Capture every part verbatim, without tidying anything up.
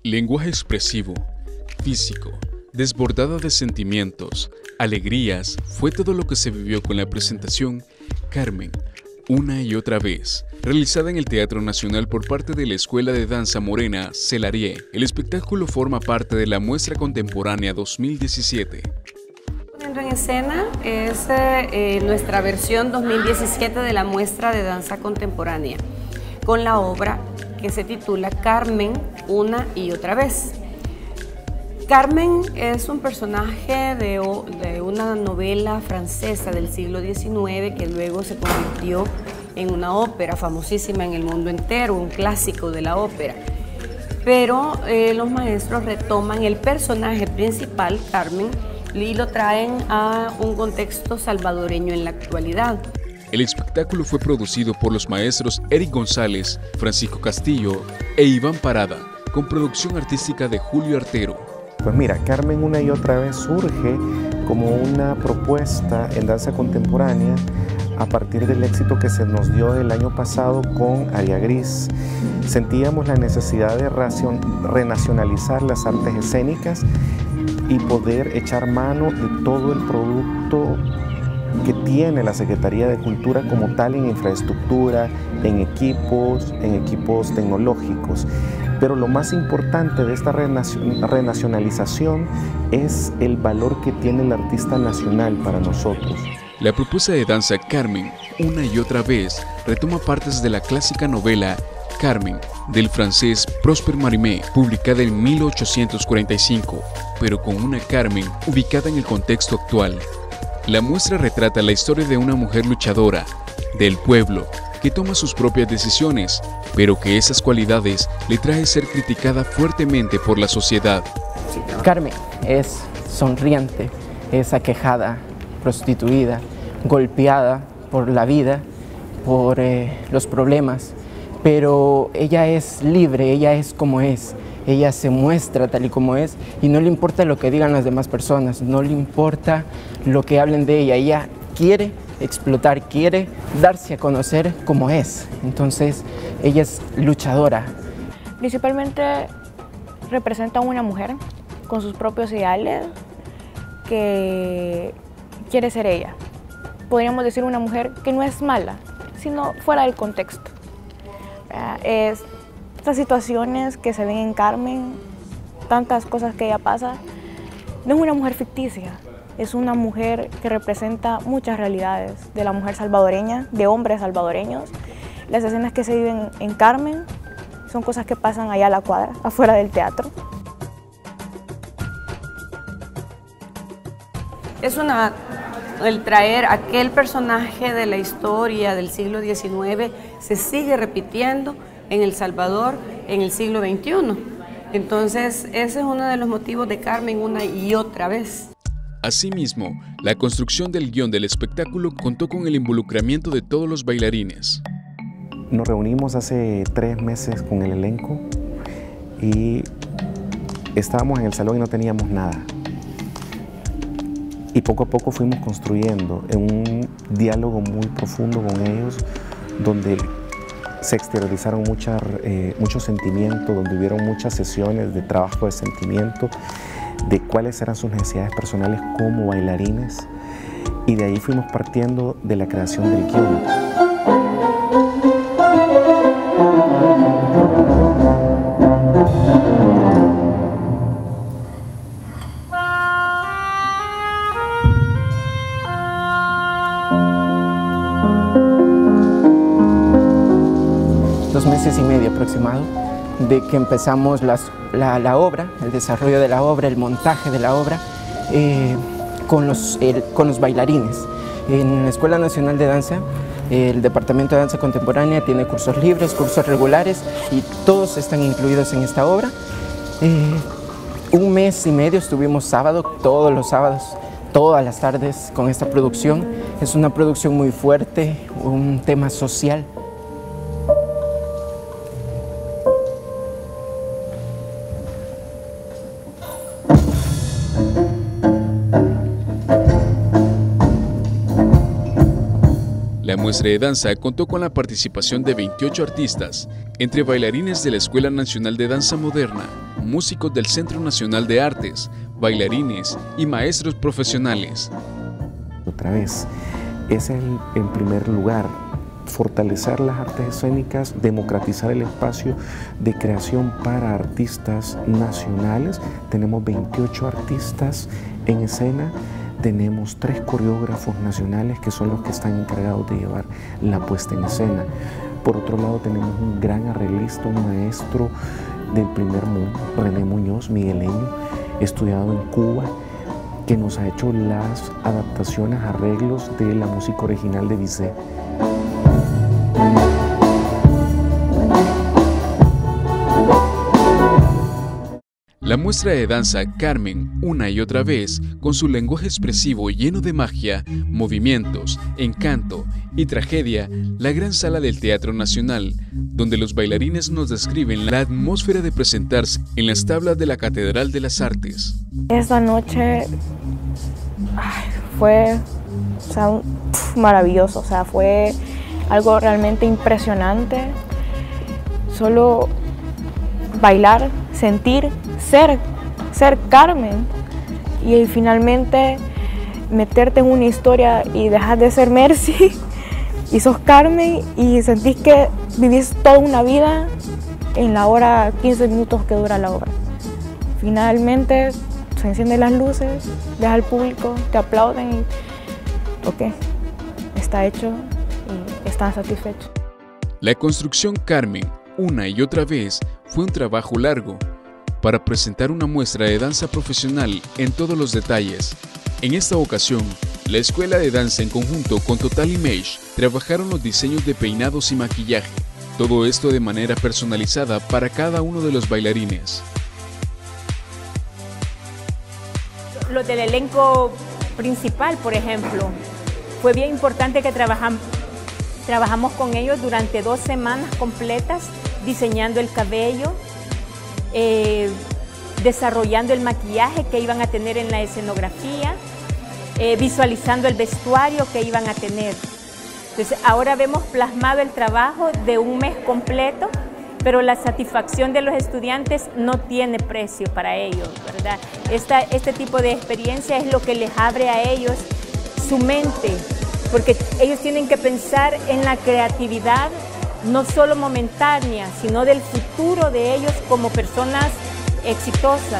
Lenguaje expresivo, físico, desbordada de sentimientos, alegrías, fue todo lo que se vivió con la presentación Carmen, una y otra vez, realizada en el Teatro Nacional por parte de la Escuela de Danza Morena Celarie. El espectáculo forma parte de la Muestra Contemporánea dos mil diecisiete. Poniendo en escena es eh, nuestra versión dos mil diecisiete de la Muestra de Danza Contemporánea, con la obra que se titula Carmen, una y otra vez. Carmen es un personaje de, de una novela francesa del siglo diecinueve que luego se convirtió en una ópera famosísima en el mundo entero, un clásico de la ópera. Pero eh, los maestros retoman el personaje principal, Carmen, y lo traen a un contexto salvadoreño en la actualidad. El espectáculo fue producido por los maestros Eric González, Francisco Castillo e Iván Parada, con producción artística de Julio Artero. Pues mira, Carmen una y otra vez surge como una propuesta en danza contemporánea a partir del éxito que se nos dio el año pasado con Aria Gris. Sentíamos la necesidad de renacionalizar las artes escénicas y poder echar mano de todo el producto que tiene la Secretaría de Cultura como tal en infraestructura, en equipos, en equipos tecnológicos. Pero lo más importante de esta renacionalización es el valor que tiene el artista nacional para nosotros. La propuesta de danza Carmen, una y otra vez, retoma partes de la clásica novela Carmen, del francés Prosper Mérimée, publicada en mil ochocientos cuarenta y cinco, pero con una Carmen ubicada en el contexto actual. La muestra retrata la historia de una mujer luchadora, del pueblo, que toma sus propias decisiones, pero que esas cualidades le trae ser criticada fuertemente por la sociedad. Carmen es sonriente, es aquejada, prostituida, golpeada por la vida, por eh, los problemas, pero ella es libre, ella es como es. Ella se muestra tal y como es y no le importa lo que digan las demás personas, no le importa lo que hablen de ella. Ella quiere explotar, quiere darse a conocer como es. Entonces, ella es luchadora. Principalmente representa a una mujer con sus propios ideales que quiere ser ella. Podríamos decir una mujer que no es mala, sino fuera del contexto. Es Estas situaciones que se ven en Carmen, tantas cosas que ella pasa, no es una mujer ficticia, es una mujer que representa muchas realidades de la mujer salvadoreña, de hombres salvadoreños. Las escenas que se viven en Carmen son cosas que pasan allá a la cuadra, afuera del teatro. Es una, el traer aquel personaje de la historia del siglo diecinueve se sigue repitiendo en El Salvador en el siglo veintiuno. Entonces, ese es uno de los motivos de Carmen una y otra vez. Asimismo, la construcción del guión del espectáculo contó con el involucramiento de todos los bailarines. Nos reunimos hace tres meses con el elenco y estábamos en el salón y no teníamos nada. Y poco a poco fuimos construyendo en un diálogo muy profundo con ellos, donde se exteriorizaron muchas, eh, muchos sentimientos, donde hubieron muchas sesiones de trabajo de sentimiento, de cuáles eran sus necesidades personales como bailarines, y de ahí fuimos partiendo de la creación del guión. Dos meses y medio aproximado de que empezamos las, la, la obra, el desarrollo de la obra, el montaje de la obra eh, con, los, el, con los bailarines. En la Escuela Nacional de Danza, el Departamento de Danza Contemporánea tiene cursos libres, cursos regulares y todos están incluidos en esta obra. Eh, un mes y medio estuvimos sábado, todos los sábados, todas las tardes con esta producción. Es una producción muy fuerte, un tema social. La muestra de danza contó con la participación de veintiocho artistas, entre bailarines de la Escuela Nacional de Danza Moderna, músicos del Centro Nacional de Artes, bailarines y maestros profesionales. Otra vez, es el, en primer lugar, fortalecer las artes escénicas, democratizar el espacio de creación para artistas nacionales. Tenemos veintiocho artistas en escena, tenemos tres coreógrafos nacionales que son los que están encargados de llevar la puesta en escena. Por otro lado, tenemos un gran arreglista, un maestro del primer mundo, René Muñoz, migueleño, estudiado en Cuba, que nos ha hecho las adaptaciones, arreglos de la música original de Bizet. La muestra de danza Carmen, una y otra vez, con su lenguaje expresivo lleno de magia, movimientos, encanto y tragedia, la gran sala del Teatro Nacional, donde los bailarines nos describen la atmósfera de presentarse en las tablas de la Catedral de las Artes. Esta noche ay, fue o sea, un, pf, maravilloso, o sea, fue algo realmente impresionante. Solo bailar, sentir, ser, ser Carmen y finalmente meterte en una historia y dejar de ser Mercy y sos Carmen y sentís que vivís toda una vida en la hora quince minutos que dura la obra. Finalmente se encienden las luces, deja al público, te aplauden y ok, está hecho y están satisfechos. La construcción Carmen, una y otra vez, fue un trabajo largo para presentar una muestra de danza profesional en todos los detalles. En esta ocasión, la Escuela de Danza en conjunto con Total Image trabajaron los diseños de peinados y maquillaje, todo esto de manera personalizada para cada uno de los bailarines. Los del elenco principal, por ejemplo, fue bien importante que trabajamos, trabajamos con ellos durante dos semanas completas, diseñando el cabello, eh, desarrollando el maquillaje que iban a tener en la escenografía, eh, visualizando el vestuario que iban a tener. Entonces, ahora vemos plasmado el trabajo de un mes completo, pero la satisfacción de los estudiantes no tiene precio para ellos, ¿verdad? Esta, este tipo de experiencia es lo que les abre a ellos su mente, porque ellos tienen que pensar en la creatividad, no solo momentánea, sino del futuro de ellos como personas exitosas.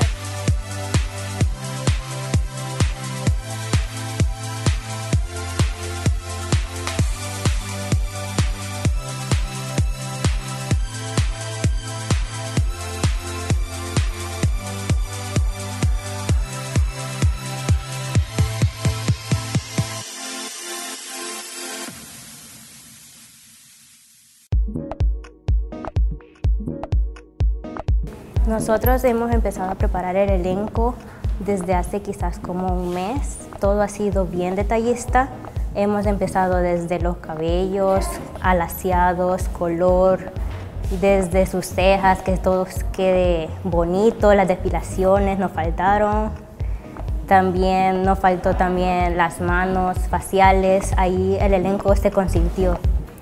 Nosotros hemos empezado a preparar el elenco desde hace quizás como un mes. Todo ha sido bien detallista. Hemos empezado desde los cabellos, alaciados, color, desde sus cejas, que todo quede bonito, las depilaciones nos faltaron. También nos faltó también las manos faciales, ahí el elenco se consintió.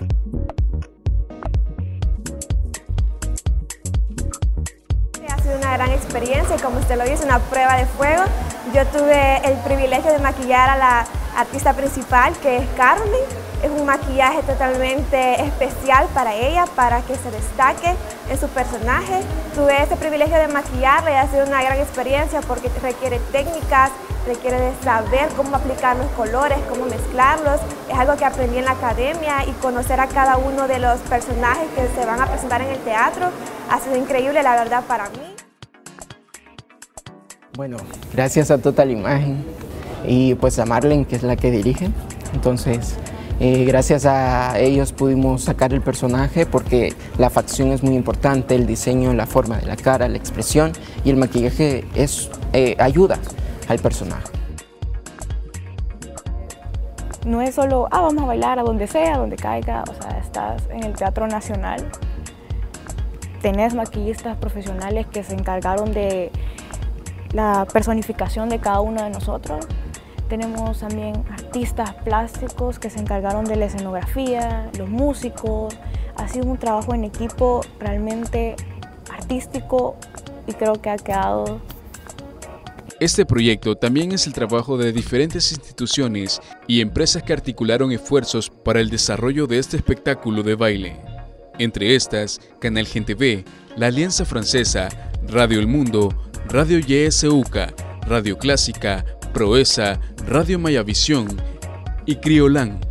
Una gran experiencia y como usted lo dice, una prueba de fuego. Yo tuve el privilegio de maquillar a la artista principal, que es Carmen. Es un maquillaje totalmente especial para ella, para que se destaque en su personaje. Tuve ese privilegio de maquillarla y ha sido una gran experiencia porque requiere técnicas, requiere de saber cómo aplicar los colores, cómo mezclarlos. Es algo que aprendí en la academia y conocer a cada uno de los personajes que se van a presentar en el teatro ha sido increíble, la verdad, para mí. Bueno, gracias a Total Imagen y pues a Marlene, que es la que dirige. Entonces, eh, gracias a ellos pudimos sacar el personaje porque la facción es muy importante, el diseño, la forma de la cara, la expresión y el maquillaje es, eh, ayuda al personaje. No es solo, ah, vamos a bailar a donde sea, donde caiga, o sea, estás en el Teatro Nacional, tenés maquillistas profesionales que se encargaron de la personificación de cada uno de nosotros, Tenemos también artistas plásticos que se encargaron de la escenografía, los músicos. Ha sido un trabajo en equipo realmente artístico y creo que ha quedado. Este proyecto también es el trabajo de diferentes instituciones y empresas que articularon esfuerzos para el desarrollo de este espectáculo de baile. Entre estas, Canal Gente V, la Alianza Francesa, Radio El Mundo, Radio Y S U C A, Radio Clásica, Proeza, Radio Mayavisión y Criolán.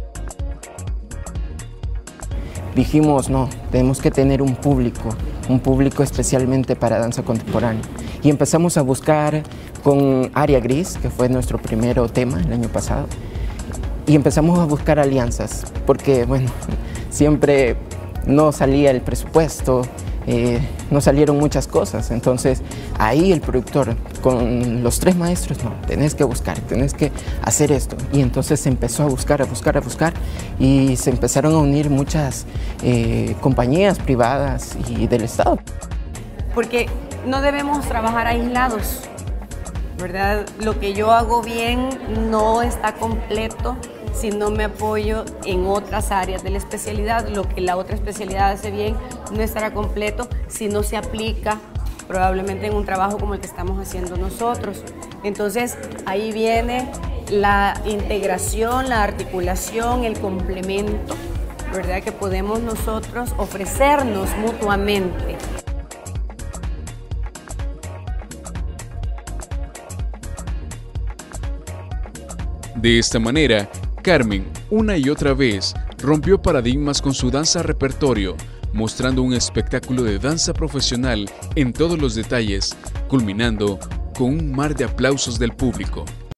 Dijimos, no, tenemos que tener un público, un público especialmente para danza contemporánea. Y empezamos a buscar con Área Gris, que fue nuestro primer tema el año pasado, y empezamos a buscar alianzas, porque bueno, siempre no salía el presupuesto, eh, no salieron muchas cosas. Entonces ahí el productor con los tres maestros, no, tenés que buscar, tenés que hacer esto. Y entonces se empezó a buscar, a buscar, a buscar y se empezaron a unir muchas eh, compañías privadas y del Estado. Porque no debemos trabajar aislados, ¿verdad? Lo que yo hago bien no está completo si no me apoyo en otras áreas de la especialidad. Lo que la otra especialidad hace bien no estará completo si no se aplica probablemente en un trabajo como el que estamos haciendo nosotros. Entonces ahí viene la integración, la articulación, el complemento, ¿verdad? Que podemos nosotros ofrecernos mutuamente. De esta manera, Carmen, una y otra vez, rompió paradigmas con su danza repertorio, mostrando un espectáculo de danza profesional en todos los detalles, culminando con un mar de aplausos del público.